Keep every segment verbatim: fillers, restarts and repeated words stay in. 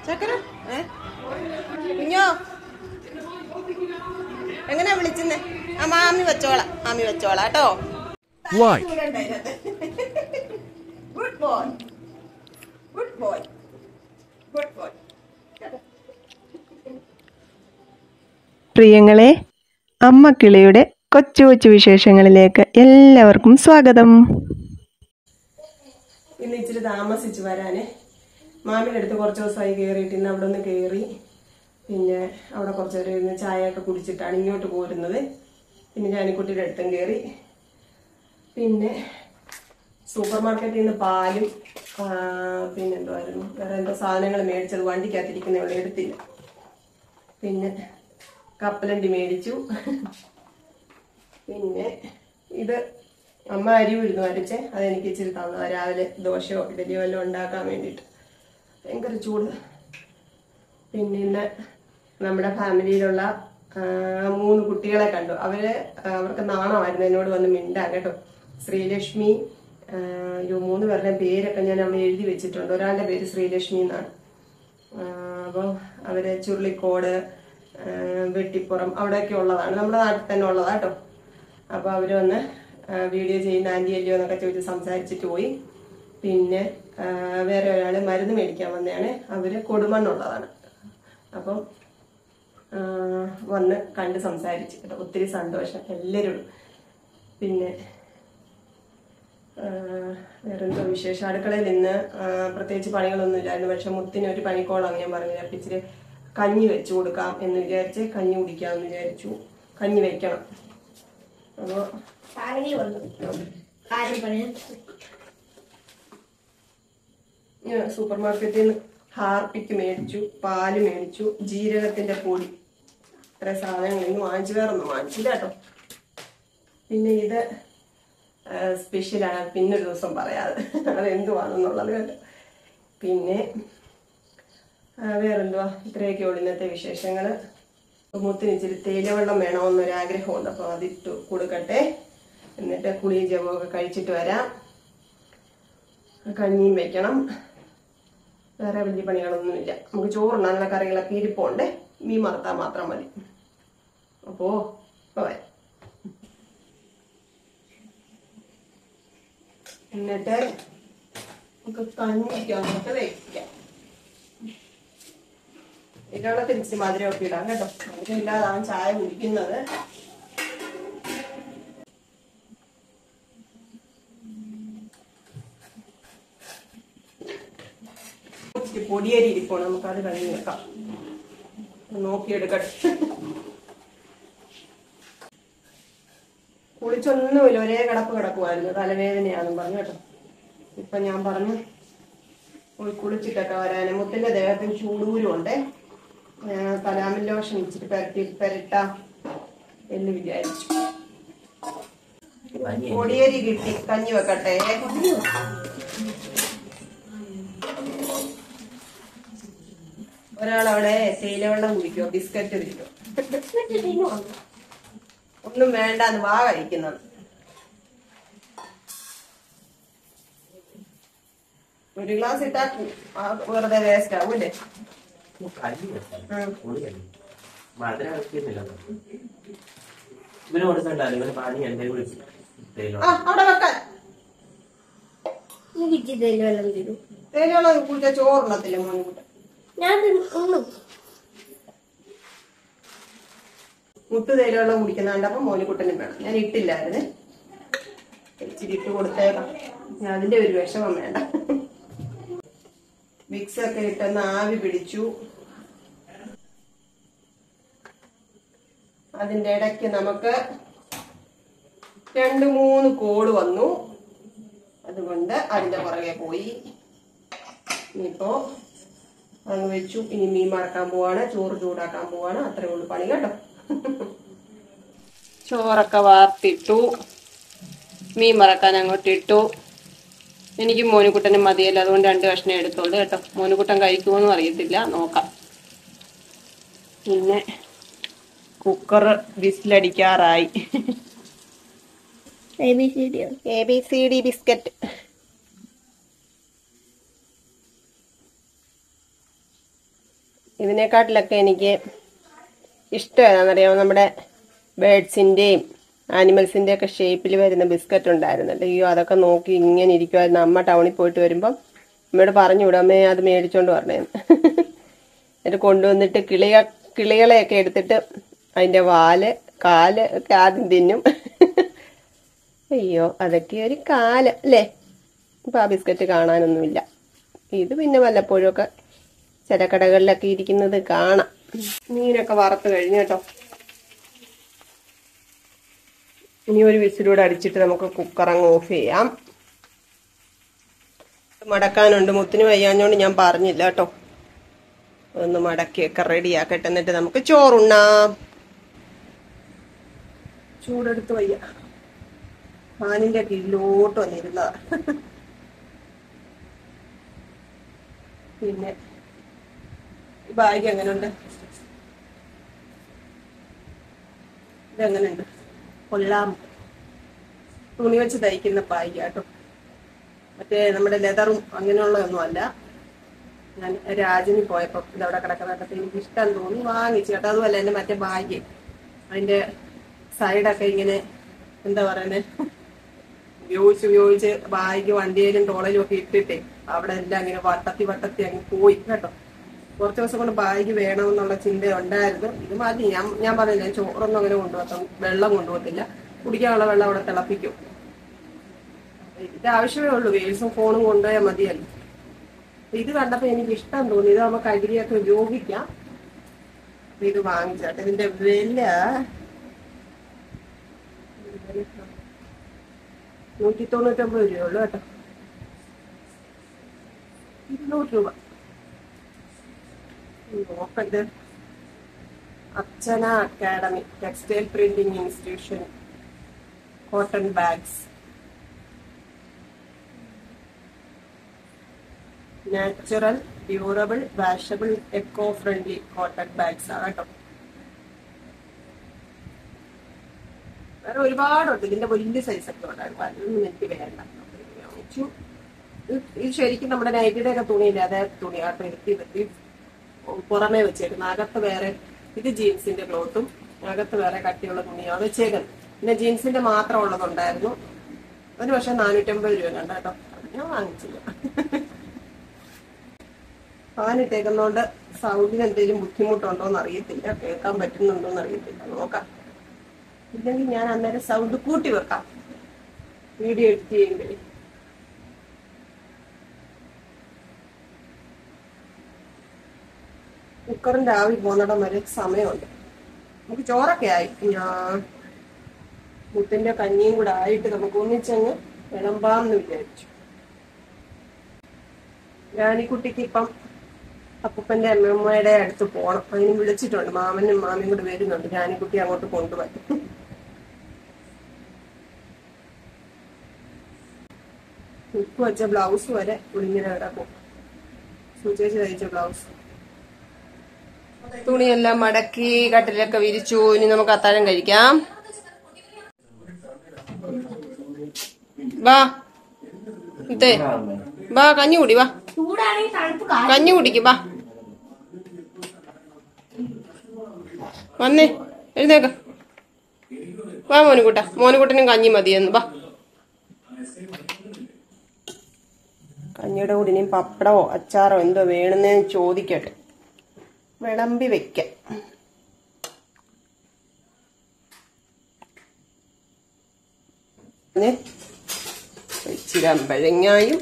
ചക്കര ഏ കുഞ്ഞോ എങ്ങനെയാ വിളിച്ചെന്നേ? ആ മാമി വെച്ചോളാം, മാമി വെച്ചോളാം കേട്ടോ. Good boy, good boy, good boy. പ്രിയങ്ങളെ, അമ്മ കിളിയുടെ കൊച്ചു കൊച്ചു വിശേഷങ്ങളിലേക്ക് എല്ലാവർക്കും സ്വാഗതം. ഇന്ന് ഇച്ചിരി താമസിച്ച് വരാനേ. മാമിയുടെ അടുത്ത് കുറച്ച് ദിവസമായി കയറിയിട്ട് ഇന്ന് അവിടെ ഒന്ന് കയറി. പിന്നെ അവിടെ കുറച്ച് നേരം ഇരുന്ന് ചായയൊക്കെ കുടിച്ചിട്ടാണ് ഇങ്ങോട്ട് പോരുന്നത്. പിന്നെ ജാനിക്കുട്ടിയുടെ അടുത്തും കയറി. പിന്നെ സൂപ്പർ മാർക്കറ്റിൽ നിന്ന് പാലും പിന്നെ എന്തുവായിരുന്നു വേറെ എന്തോ സാധനങ്ങൾ മേടിച്ചത് വണ്ടിക്കകത്തിരിക്കുന്ന ഇവിടെ എടുത്തില്ല. പിന്നെ കപ്പലണ്ടി മേടിച്ചു. പിന്നെ ഇത് അമ്മ അരി ഉഴുന്നു അരച്ചേ, അതെനിക്ക് ഇച്ചിരി തന്നതാണ് രാവിലെ ദോശയോ ഇഡലിയോ എല്ലാം ഉണ്ടാക്കാൻ വേണ്ടിയിട്ട്. ഭയങ്കര ചൂട്. പിന്നെ ഇന്ന് നമ്മുടെ ഫാമിലിയിലുള്ള മൂന്ന് കുട്ടികളെ കണ്ടു. അവര് അവർക്ക് നാണമായിരുന്നു എന്നോട് വന്ന് മിണ്ടാൻ കേട്ടോ. ശ്രീലക്ഷ്മി, ഒരു മൂന്ന് പേരുടെ പേരൊക്കെ ഞാൻ അവിടെ എഴുതി വെച്ചിട്ടുണ്ട്. ഒരാളുടെ പേര് ശ്രീലക്ഷ്മി എന്നാണ്. അപ്പം അവര് ചുരുളിക്കോട്, വെട്ടിപ്പുറം അവിടെയൊക്കെ ഉള്ളതാണ്, നമ്മുടെ നാട്ടിൽ തന്നെ ഉള്ളതാ കേട്ടോ. അപ്പൊ അവര് വന്ന് വീഡിയോ ചെയ്യുന്ന ആന്റി അല്ലയോ എന്നൊക്കെ ചോദിച്ച് സംസാരിച്ചിട്ട് പോയി. പിന്നെ വേറെ ഒരാള് മരുന്ന് മേടിക്കാൻ വന്നതാണ്. അവര് കൊടുമണ്ണുള്ളതാണ്. അപ്പം വന്ന് കണ്ട് സംസാരിച്ചു കേട്ടോ. ഒത്തിരി സന്തോഷം എല്ലാവരും. പിന്നെ വേറെന്തോ വിശേഷം. അടുക്കളയിൽ ഇന്ന് പ്രത്യേകിച്ച് പണികളൊന്നും ഇല്ലായിരുന്നു. പക്ഷെ മുത്തിന് ഒരു പണിക്കോളാണ് ഞാൻ പറഞ്ഞില്ല. അപ്പം ഇച്ചിരി കഞ്ഞി വെച്ചു കൊടുക്കാം എന്ന് വിചാരിച്ച് കഞ്ഞി കുടിക്കാമെന്ന് വിചാരിച്ചു. കഞ്ഞി വെക്കണം. അപ്പോ സൂപ്പർ മാർക്കറ്റിൽ നിന്ന് ഹാർപ്പിക്ക് മേടിച്ചു, പാല് മേടിച്ചു, ജീരകത്തിന്റെ പൊടി, ഇത്ര സാധനങ്ങൾ ഇന്ന് വാങ്ങിച്ചു. വേറൊന്നും വാങ്ങിച്ചില്ല കേട്ടോ. പിന്നെ ഇത് സ്പെഷ്യലാണ്, പിന്നൊരു ദിവസം പറയാതെ അതെന്തുവാണെന്നുള്ളത് കേട്ടോ. പിന്നെ വേറെന്തുവാ, ഇത്രയൊക്കെ ഉള്ളു ഇന്നത്തെ വിശേഷങ്ങള്. മുത്തിന് ഇച്ചിരി തേയിലവെള്ളം വേണമെന്നൊരാഗ്രഹമുണ്ട്. അപ്പൊ അതിട്ട് കൊടുക്കട്ടെ. എന്നിട്ട് കുളിയും ജപമൊക്കെ കഴിച്ചിട്ട് വരാം. കഞ്ഞിയും വെക്കണം. വേറെ വലിയ പണികളൊന്നുമില്ല. നമുക്ക് ചോറുണ്ണാനുള്ള കറികളൊക്കെ ഇരിപ്പുണ്ട്. മീൻ വറുത്താൽ മാത്രം മതി. അപ്പോ വരാം. എന്നിട്ട് നമുക്ക് കഞ്ഞിക്കൊക്കെ വെക്കാം. ഇതിനുള്ള തിരിച്ച് മധുരമൊക്കെ ഇടാം കേട്ടോ. മധുരം ഇല്ലാതാണ് ചായ കുടിക്കുന്നത്. പൊടിയരി ഇരിക്കണം, നമുക്കത് കഴിഞ്ഞ് വെക്കാം. നോക്കിയെടുക്കട്ടെ. കുളിച്ചൊന്നുമില്ല, ഒരേ കിടപ്പ് കിടക്കുമായിരുന്നു. തലവേദനയാണെന്ന് പറഞ്ഞു കേട്ടോ. ഇപ്പൊ ഞാൻ പറഞ്ഞു കുളിച്ചിട്ടൊക്കെ വരാന്. മുത്തിന്റെ ദേഹത്തിന് ചൂടൂരും ഉണ്ടേ. തലാമിൻ ലോഷൻ ഇച്ചിട്ട് പെരട്ടി പെരട്ട എന്ന് വിചാരിച്ചു. പൊടിയരി കിട്ടി, കഞ്ഞി വെക്കട്ടെ. ഒരാളവിടെ തേയിലവെള്ളം കുടിക്കോ, ബിസ്ക്കറ്റ് തിരിക്കോ. ഒന്നും വേണ്ടാന്ന് വാ കഴിക്കുന്നത്. ഒരു ഗ്ലാസ് ഇട്ടാ വെറുതെ വേസ്റ്റ് ആവൂല്ലേ. അവിടെ വെക്കാൻ തേയിലവെള്ളം കുടിച്ച ചോറുണ്ണത്തില്ല മോനിക്കുട്ട. മുട്ട് തേയിലവെള്ളം കുടിക്കുന്ന കണ്ടപ്പോ മോനിക്കുട്ടനും വേണം. ഞാൻ ഇട്ടില്ലായിരുന്നു, ഇച്ചിരി ഇട്ട് കൊടുത്തേക്കാം. ഞാൻ അതിന്റെ ഒരു വിഷമം വേണ്ട. മിക്സ് ഒക്കെ ഇട്ടെന്ന് ആവി പിടിച്ചു. അതിന്റെ ഇടയ്ക്ക് നമുക്ക് രണ്ട് മൂന്ന് കോഡ് വന്നു. അതുകൊണ്ട് അതിന്റെ പുറകെ പോയി. ഇനിയിപ്പോ അങ്ങ് വെച്ചു. ഇനി മീൻ മറക്കാൻ പോവാണ്, ചോറ് ചൂടാക്കാൻ പോവാണ്. അത്രേ ഉള്ളു പണി കേട്ടോ. ചോറൊക്കെ വാർത്തിട്ടു, മീൻ മറക്കാൻ അങ്ങോട്ട് ഇട്ടു. എനിക്ക് മോനുകുട്ടനും മതിയല്ലോ, അതുകൊണ്ട് രണ്ട് കഷ്ണം എടുത്തോളൂ കേട്ടോ. മോനുകുട്ടൻ കഴിക്കുമോന്നും അറിയത്തില്ല, നോക്കാം. പിന്നെ കുക്കർ വിസിലടിക്കാറായി. A B C D A B C D biscuit. ഇതിനെക്കാട്ടിലൊക്കെ എനിക്ക് ഇഷ്ടം ഏതാണെന്നറിയാമോ, നമ്മുടെ ബേഡ്സിൻ്റെയും ആനിമൽസിൻ്റെ ഒക്കെ ഷേപ്പിൽ വരുന്ന ബിസ്ക്കറ്റ് ഉണ്ടായിരുന്നുണ്ട്. അയ്യോ അതൊക്കെ നോക്കി ഇങ്ങനെ ഇരിക്കുമായിരുന്നു. അമ്മ ടൗണിൽ പോയിട്ട് വരുമ്പം അമ്മയോട് പറഞ്ഞു വിടും, അമ്മയെ അത് മേടിച്ചോണ്ട് പറഞ്ഞേന്ന്. എന്നിട്ട് കൊണ്ടുവന്നിട്ട് കിളിക കിളികളെയൊക്കെ എടുത്തിട്ട് അതിൻ്റെ വാല് കാല് ഒക്കെ ആദ്യം തിന്നും. അയ്യോ അതൊക്കെ ഒരു കാലം അല്ലേ. ഇപ്പം ആ ബിസ്ക്കറ്റ് കാണാനൊന്നുമില്ല. ഇത് പിന്നെ വല്ലപ്പോഴും ഒക്കെ ചില കടകളിലൊക്കെ ഇരിക്കുന്നത് കാണാം. മീനൊക്കെ വറുത്ത് കഴിഞ്ഞു കേട്ടോ. ഇനി ഒരു വിസിലൂടെ അടിച്ചിട്ട് നമുക്ക് കുക്കർ അങ്ങ് ഓഫ് ചെയ്യാം. മടക്കാനുണ്ട്, മുത്തിന് വയ്യാഞ്ഞോണ്ട് ഞാൻ പറഞ്ഞില്ല കേട്ടോ. ഒന്ന് മടക്കിയൊക്കെ റെഡിയാക്കട്ടെ, എന്നിട്ട് നമുക്ക് ചോറുണ്ണാം. ചൂടെടുത്ത് വയ്യ, ഫാനിന്റെ കീഴിലോട്ട് വന്നിരുന്നതാ. പിന്നെ ബാഗ് എങ്ങനെയുണ്ട്, ഇതെങ്ങനെയുണ്ട്? കൊള്ളാം. തുണി വെച്ച് തയ്ക്കുന്ന ബാഗ് കേട്ടോ, മറ്റേ നമ്മുടെ ലെതറും അങ്ങനെയുള്ളതൊന്നും അല്ല. ഞാൻ രാജന് പോയപ്പോൾ ഇതവിടെ കിടക്കുന്നതൊക്കെ എനിക്ക് ഇഷ്ടം തോന്നി വാങ്ങിച്ചു കേട്ടോ. അതുമല്ല എൻ്റെ മറ്റേ ബാഗ്, അതിൻ്റെ സൈഡൊക്കെ ഇങ്ങനെ എന്താ പറയുന്നത്, ഉപയോഗിച്ച് ഉപയോഗിച്ച് ബാഗ് വണ്ടിയിലും ടോളയിലും ഒക്കെ ഇട്ടിട്ടേ അവിടെ എല്ലാം ഇങ്ങനെ വട്ടത്തി വട്ടത്തി അങ്ങ് പോയി കേട്ടോ. കുറച്ച് ദിവസം കൊണ്ട് ബാഗ് വേണമെന്നുള്ള ചിന്ത ഉണ്ടായിരുന്നു. ഇത് മതി. ഞാൻ ഞാൻ പറഞ്ഞില്ല, ചോറൊന്നും അങ്ങനെ കൊണ്ടുപോകത്തും, വെള്ളം കൊണ്ടുപോകത്തില്ല. കുടിക്കാനുള്ള വെള്ളം അവിടെ തിളപ്പിക്കും. ഇതിന്റെ ആവശ്യമേ ഉള്ളൂ, വേൽസും ഫോണും കൊണ്ടുപോയാൽ മതിയല്ലോ. ഇത് കണ്ടപ്പോ എനിക്ക് ഇഷ്ടം തോന്നി. ഇത് നമുക്ക് അരിയൊക്കെ ഉപയോഗിക്കാം. അപ്പൊ ഇത് വാങ്ങിച്ചാട്ടെ. ഇതിന്റെ വില നൂറ്റി തൊണ്ണൂറ്റൊമ്പത് രൂപയുള്ളൂ കേട്ടോ. ഇരുന്നൂറ് രൂപ നോക്കണ്ട്. Archana academy textile printing institution cotton bags, natural durable washable eco friendly cotton bags ആണ് കേട്ടോ. വേറെ ഒരുപാടുണ്ട്. ഇതിന്റെ വലിയ സൈസൊക്കെ ഉണ്ടായിരുന്നു. അതൊന്നും എനിക്ക് വേണ്ട. ഇത് ശരിക്കും നമ്മുടെ നൈറ്റിയുടെ ഒക്കെ തുണിയില്ല, അതേ തുണി ആട്ടോ. എനിക്ക് പുറമേ വെച്ചേക്കുന്നത്, അകത്ത് വേറെ. ഇത് ജീൻസിന്റെ ക്ലോത്തും അകത്ത് വേറെ കട്ടിയുള്ള തുണിയാണ് വെച്ചേക്കുന്നത്. പിന്നെ ജീൻസിന്റെ മാത്രം ഉള്ളതുണ്ടായിരുന്നു. ഒരു പക്ഷെ നാനൂറ്റമ്പത് രൂപ കണ്ട കേട്ടോ. ഞാൻ വാങ്ങിച്ചില്ല. ഫാനിട്ടേക്കുന്നോണ്ട് സൗണ്ടിന് എന്തെങ്കിലും ബുദ്ധിമുട്ടുണ്ടോന്ന് അറിയത്തില്ല, കേൾക്കാൻ പറ്റുന്നുണ്ടോന്ന് അറിയത്തില്ല. നോക്കാം. ഇല്ലെങ്കിൽ ഞാൻ അന്നേരം സൗണ്ട് കൂട്ടി വെക്കാം വീഡിയോ എഡിറ്റ് ചെയ്യുമ്പോഴേ. കുക്കറിന്റെ ആവി പോന്നിടം വരെ സമയമുണ്ട്. നമുക്ക് ചോറൊക്കെ ആയി. ഞാൻ മുത്തിന്റെ കഞ്ഞിയും കൂടെ ആയിട്ട് നമുക്ക് ഒന്നിച്ചങ്ങ് വിളമ്പാന്ന് വിചാരിച്ചു. രാണിക്കുട്ടിക്ക് ഇപ്പം അപ്പൂപ്പന്റെ അമ്മമ്മയുടെ അടുത്ത് പോണം. അതിന് വിളിച്ചിട്ടുണ്ട്. മാമനും മാമിയും കൂടെ വരുന്നുണ്ട്. രാണിക്കുട്ടി അങ്ങോട്ട് കൊണ്ടുപോയി. ഉപ്പ് വെച്ച ബ്ലൗസ് വരെ കുളിങ്ങനെ കിടക്കും. സൂചിച്ച് തയ്ച്ച ബ്ലൗസ്. തുണിയെല്ലാം മടക്കി കട്ടിലൊക്കെ വിരിച്ചു. ഇനി നമുക്ക് അത്താഴം കഴിക്കാം. വാ ഇതേ വാ, കഞ്ഞി കുടി. വാ കഞ്ഞി കുടിക്ക്. വാ വന്നേ, എഴുന്നേക്ക. വാ മോനുകുട്ട. മോനുകുട്ടനും കഞ്ഞി മതിയെന്ന്. വാ. കഞ്ഞിയുടെ കൂടി ഇനിയും പപ്പടമോ അച്ചാറോ എന്തോ വേണമെന്ന് ചോദിക്കട്ടെ. വിളമ്പി വെക്കാം. ഇച്ചിരി അമ്പഴങ്ങായും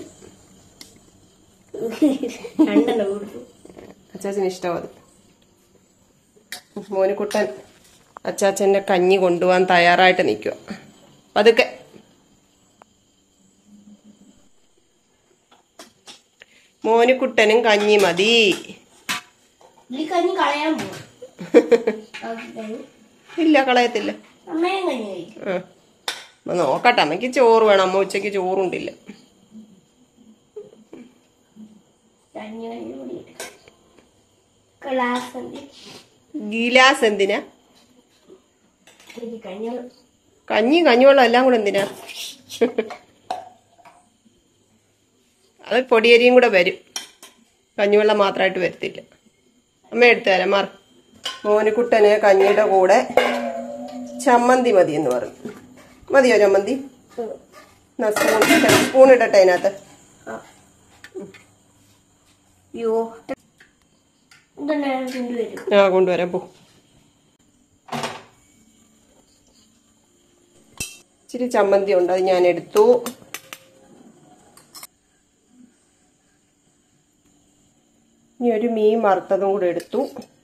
അച്ചാച്ചന് ഇഷ്ടം അത്. മോനുകുട്ടൻ അച്ചാച്ചന്റെ കഞ്ഞി കൊണ്ടുപോകാൻ തയ്യാറായിട്ട് നിൽക്കുക. പതുക്കെ. മോനുകുട്ടനും കഞ്ഞി മതി. ഇല്ല, കളയത്തില്ല. നോക്കട്ടെ, അമ്മയ്ക്ക് ചോറ് വേണം. അമ്മ ഉച്ചക്ക് ചോറുണ്ടില്ല. ഗിലാസ് എന്തിനാ? കഞ്ഞി കഞ്ഞിവെള്ളം എല്ലാം കൂടെ എന്തിനാ? അത് പൊടിയരിയും കൂടെ വരും, കഞ്ഞിവെള്ളം മാത്രമായിട്ട് വരത്തില്ല. അമ്മ എടുത്തു തരാം മാർ. മോനിക്കുട്ടന് കഞ്ഞിയുടെ കൂടെ ചമ്മന്തി മതി എന്ന് പറഞ്ഞു. മതിയോ ചമ്മന്തി? സ്പൂൺ സ്പൂൺ ഇടട്ടെ അതിനകത്ത്. ആ കൊണ്ടുവരാം പോ. ഇച്ചിരി ചമ്മന്തി ഉണ്ട്, അത് ഞാൻ എടുത്തു. ഇനി ഒരു മീൻ വറുത്തതും കൂടെ എടുത്തു.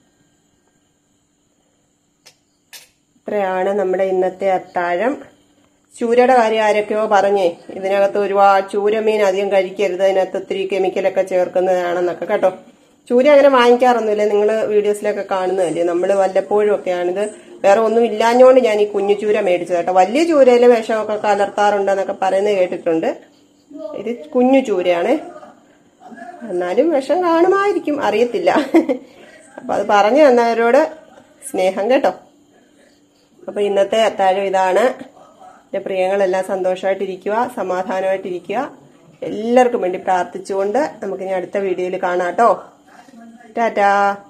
ഇത്രയാണ് നമ്മുടെ ഇന്നത്തെ അത്താഴം. ചൂരയുടെ കാര്യം ആരൊക്കെയോ പറഞ്ഞേ, ഇതിനകത്ത് ഒരുപാട് ചൂരമീൻ അധികം കഴിക്കരുത്, അതിനകത്ത് ഒത്തിരി കെമിക്കലൊക്കെ ചേർക്കുന്നതാണെന്നൊക്കെ കേട്ടോ. ചൂര അങ്ങനെ വാങ്ങിക്കാറൊന്നുമില്ല, നിങ്ങൾ വീഡിയോസിലൊക്കെ കാണുന്നതല്ലേ. നമ്മൾ വല്ലപ്പോഴും ഒക്കെയാണിത്. വേറെ ഒന്നും ഇല്ലാഞ്ഞോണ്ട് ഞാൻ ഈ കുഞ്ഞു ചൂര മേടിച്ചത് കേട്ടോ. വലിയ ചൂരയില് വിഷമൊക്കെ കലർത്താറുണ്ടെന്നൊക്കെ പറയുന്നത് കേട്ടിട്ടുണ്ട്. ഇത് കുഞ്ഞു ചൂരയാണ്, എന്നാലും വിഷം കാണുമായിരിക്കും, അറിയത്തില്ല. അപ്പൊ അത് പറഞ്ഞു തന്നവരോട് സ്നേഹം കേട്ടോ. അപ്പൊ ഇന്നത്തെ അത്താഴം ഇതാണ്. എന്റെ പ്രിയങ്ങളെല്ലാം സന്തോഷമായിട്ടിരിക്കുക, സമാധാനമായിട്ടിരിക്കുക. എല്ലാവർക്കും വേണ്ടി പ്രാർത്ഥിച്ചുകൊണ്ട് നമുക്കിനി അടുത്ത വീഡിയോയിൽ കാണാം കേട്ടോ. ടാറ്റാ.